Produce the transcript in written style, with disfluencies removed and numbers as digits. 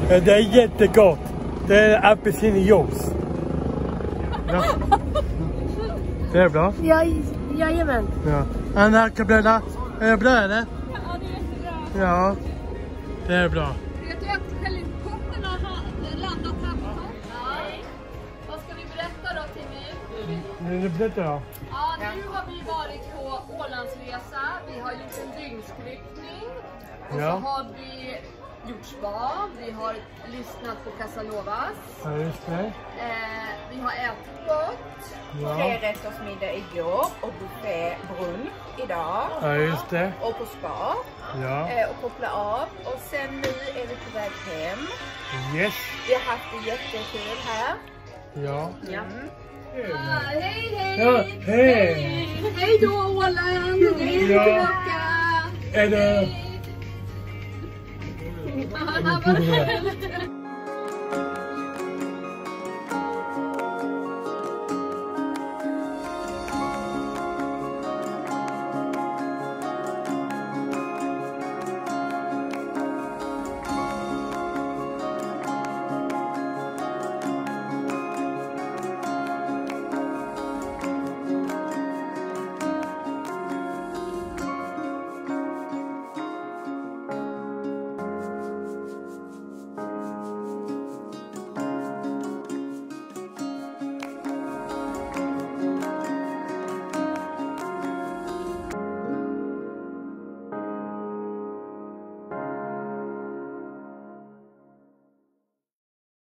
Det är jättegott. Det är apelsinjuice. Ja. Det är bra. Ja, jajamän. Ja. Anna, kan blöda. Är det bra eller? Ja, det är jättebra. Ja. Det är bra. Vet du att helikoptern har landat här på toppen? Nej. Vad ska vi berätta då, Timmy? Det berättar jag. Ja, nu har vi varit på Ålandsresa. Vi har gjort en dygnsflyktning. Och så har vi gjort spa. Vi har lyssnat på Casanovas. Ja, just det. Vi har ätit gott. Ja. 3-rättersmiddag igår och buffébrunch idag. Ja, just det. Och på spa. Ja. Och koppla av. Och sen nu är vi på väg hem. Yes. Vi har haft det jättekul här. Ja. Ja. Hej, hej! Ja, hej! Hej då, Åland! Hej Ja. tillbaka! Är det... Han var